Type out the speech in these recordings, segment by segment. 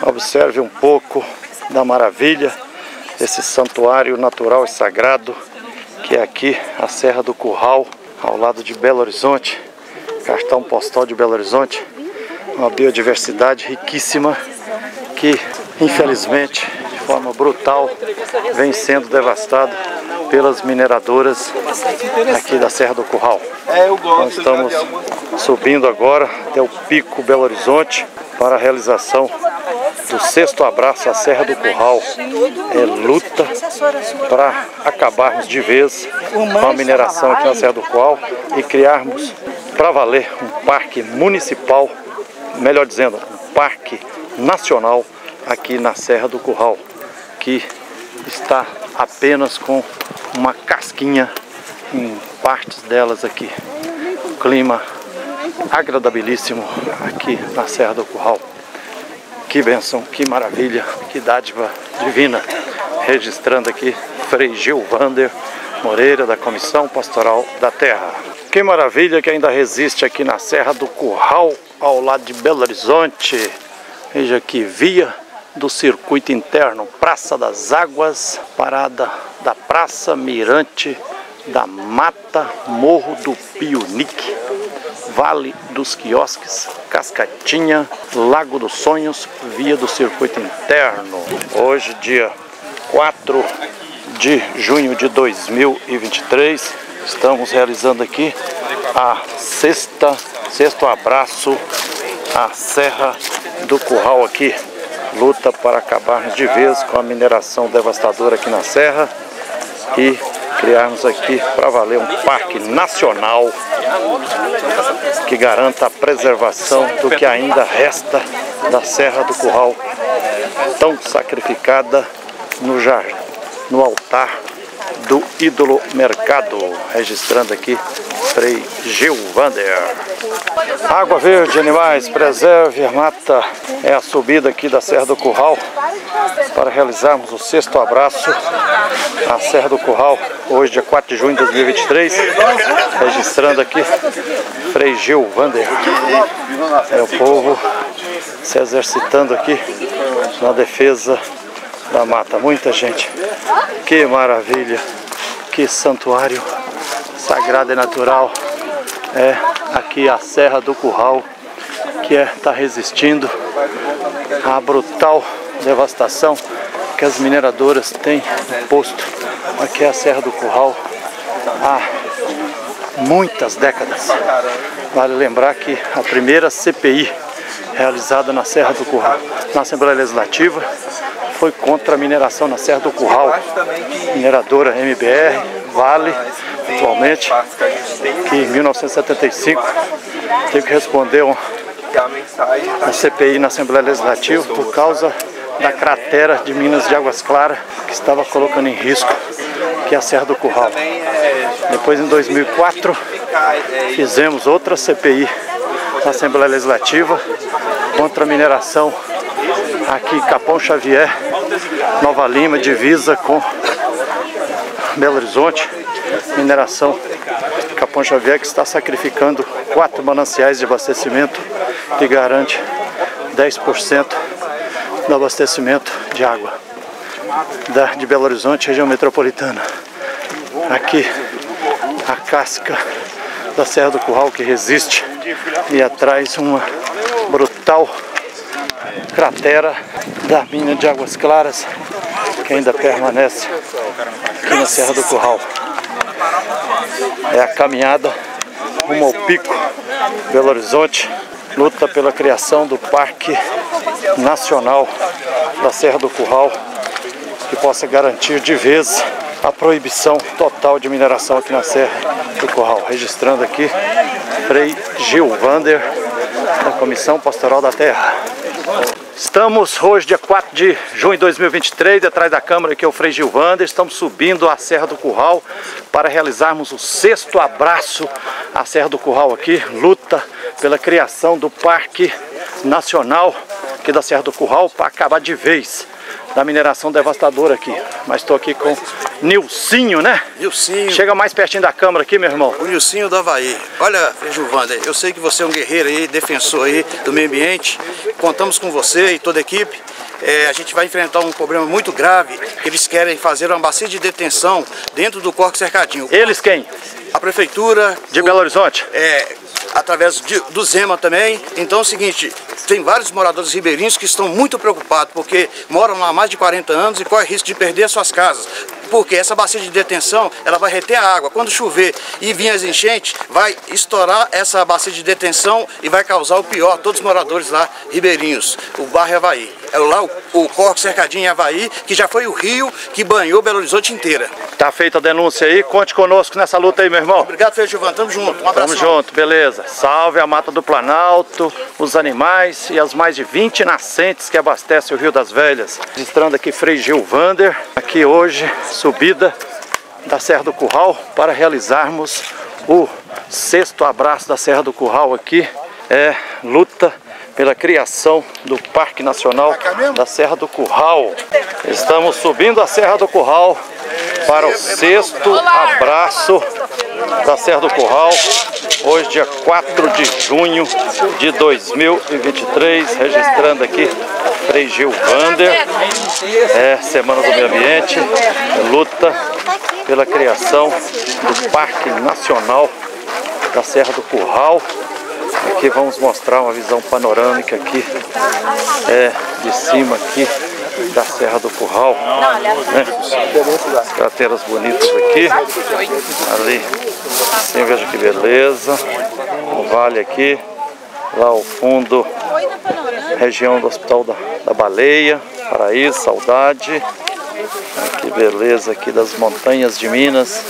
Observe um pouco da maravilha desse santuário natural e sagrado que é aqui a Serra do Curral, ao lado de Belo Horizonte, cartão postal de Belo Horizonte. Uma biodiversidade riquíssima que infelizmente de forma brutal vem sendo devastado pelas mineradoras aqui da Serra do Curral. Nós estamos subindo agora até o Pico Belo Horizonte para a realização do 6º abraço à Serra do Curral. É luta para acabarmos de vez com a mineração aqui na Serra do Curral e criarmos para valer um parque municipal, melhor dizendo, um parque nacional aqui na Serra do Curral, que está apenas com uma casquinha em partes delas aqui. Um clima agradabilíssimo aqui na Serra do Curral. Que bênção, que maravilha, que dádiva divina. Registrando aqui Frei Gilvander Moreira, da Comissão Pastoral da Terra. Que maravilha que ainda resiste aqui na Serra do Curral, ao lado de Belo Horizonte. Veja aqui, via do circuito interno, Praça das Águas, parada da Praça, Mirante da Mata, Morro do Piunique, Vale dos Quiosques, Cascatinha, Lago dos Sonhos, via do circuito interno. Hoje, dia 4 de junho de 2023, estamos realizando aqui a sexto abraço à Serra do Curral aqui. Luta para acabar de vez com a mineração devastadora aqui na Serra e criarmos aqui para valer um parque nacional que garanta a preservação do que ainda resta da Serra do Curral, tão sacrificada no altar do ídolo mercado. Registrando aqui Frei Gilvander. Água verde, animais, preserve a mata. É a subida aqui da Serra do Curral para realizarmos o 6º abraço à Serra do Curral, hoje dia 4 de junho de 2023. Registrando aqui Frei Gilvander. É o povo se exercitando aqui na defesa da mata. Muita gente. Que maravilha, que santuário sagrado e natural é aqui a Serra do Curral, que está resistindo à brutal devastação que as mineradoras têm imposto aqui a Serra do Curral há muitas décadas. Vale lembrar que a primeira CPI realizada na Serra do Curral, na Assembleia Legislativa, foi contra a mineração na Serra do Curral. Mineradora MBR, Vale, atualmente, que em 1975 teve que responder a CPI na Assembleia Legislativa por causa da cratera de minas de Águas Claras, que estava colocando em risco que é a Serra do Curral. Depois, em 2004, fizemos outra CPI na Assembleia Legislativa contra a mineração aqui em Capão Xavier, Nova Lima, divisa com Belo Horizonte. Mineração Capão Xavier, que está sacrificando 4 mananciais de abastecimento que garante 10% do abastecimento de água de Belo Horizonte, região metropolitana. Aqui a casca da Serra do Curral que resiste, e atrás uma brutal cratera da mina de Águas Claras que ainda permanece aqui na Serra do Curral. É a caminhada rumo ao Pico Belo Horizonte, luta pela criação do Parque Nacional da Serra do Curral, que possa garantir de vez a proibição total de mineração aqui na Serra do Curral. Registrando aqui Frei Gilvander, da Comissão Pastoral da Terra. Estamos hoje, dia 4 de junho de 2023, atrás da câmera aqui é o Frei Gilvander. Estamos subindo a Serra do Curral para realizarmos o 6º abraço à Serra do Curral aqui. Luta pela criação do Parque Nacional aqui da Serra do Curral para acabar de vez da mineração devastadora aqui. Mas estou aqui com Nilcinho, né? Nilcinho. Chega mais pertinho da câmera aqui, meu irmão. O Nilcinho do Havaí. Olha, Gilvander, eu sei que você é um guerreiro aí, defensor aí do meio ambiente. Contamos com você e toda a equipe a gente vai enfrentar um problema muito grave, que eles querem fazer uma bacia de detenção dentro do Córrego Cercadinho. Eles quem? A Prefeitura... De Belo Horizonte? Através do Zema também. Então é o seguinte, tem vários moradores ribeirinhos que estão muito preocupados, porque moram lá há mais de 40 anos e correm risco de perder as suas casas. Porque essa bacia de detenção, ela vai reter a água. Quando chover e vir as enchentes, vai estourar essa bacia de detenção e vai causar o pior a todos os moradores lá ribeirinhos, o bairro Havaí. É lá o Córrego Cercadinho em Havaí, que já foi o rio que banhou Belo Horizonte inteira. Tá feita a denúncia aí, conte conosco nessa luta aí, meu irmão. Obrigado, Feijuvão, tamo junto, um abraço. Tamo junto, beleza. Salve a Mata do Planalto, os animais e as mais de 20 nascentes que abastecem o Rio das Velhas. Registrando aqui Frei Gilvander, aqui hoje, subida da Serra do Curral, para realizarmos o 6º abraço da Serra do Curral aqui. Luta pela criação do Parque Nacional da Serra do Curral. Estamos subindo a Serra do Curral para o 6º abraço da Serra do Curral. Hoje, dia 4 de junho de 2023, registrando aqui Frei Gilvander, Semana do Meio Ambiente, luta pela criação do Parque Nacional da Serra do Curral. Aqui vamos mostrar uma visão panorâmica aqui, de cima aqui da Serra do Curral, né? As crateras bonitas aqui, ali, assim, veja que beleza, o vale aqui, lá ao fundo, região do Hospital da Baleia, Paraíso, Saudade, que beleza aqui das montanhas de Minas.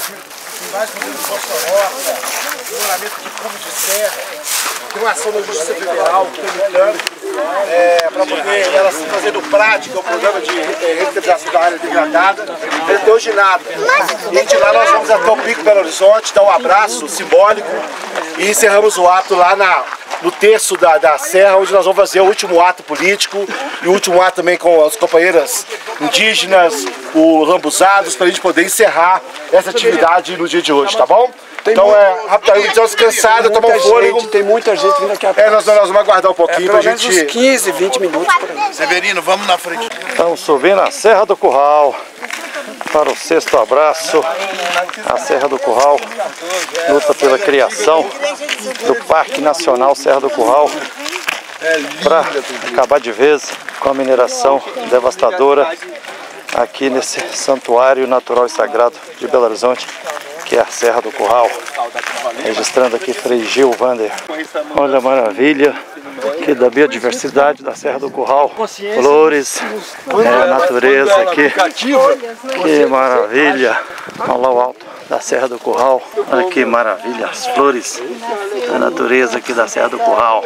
Tem uma ação da Justiça Federal para poder ela fazer do PRAD, que é o Programa de Revitalização da Área Degradada, até hoje nada. E de lá nós vamos até o Pico Belo Horizonte, dar um abraço simbólico e encerramos o ato lá no terço da serra, onde nós vamos fazer o último ato político e o último ato também com as companheiras indígenas, os lambuzados, para a gente poder encerrar essa atividade no dia de hoje, tá bom? Então rapidamente, descansada, tomar um fôlego. Tem muita gente vindo aqui atrás. Nós vamos aguardar um pouquinho pra gente... uns 15, 20 minutos por aí. Severino, vamos na frente. Estamos subindo a Serra do Curral para o 6º abraço. A Serra do Curral luta pela criação do Parque Nacional Serra do Curral para acabar de vez com a mineração devastadora aqui nesse santuário natural e sagrado de Belo Horizonte, que é a Serra do Curral. Registrando aqui Frei Gilvander. Olha a maravilha aqui da biodiversidade da Serra do Curral. Flores, a natureza aqui. Que maravilha. Olha lá o alto da Serra do Curral. Olha que maravilha, as flores, a natureza aqui da Serra do Curral.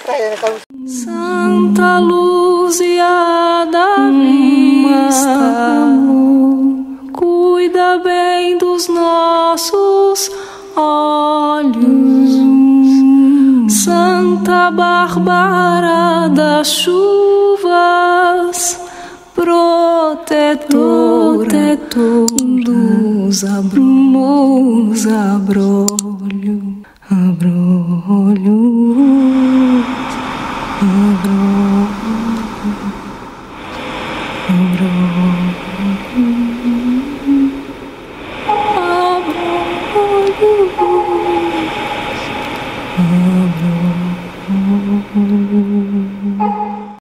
Santa Luzia da Vista, cuida bem dos nossos olhos. Santa Bárbara das chuvas, protetora dos abrolhos, abrolhos.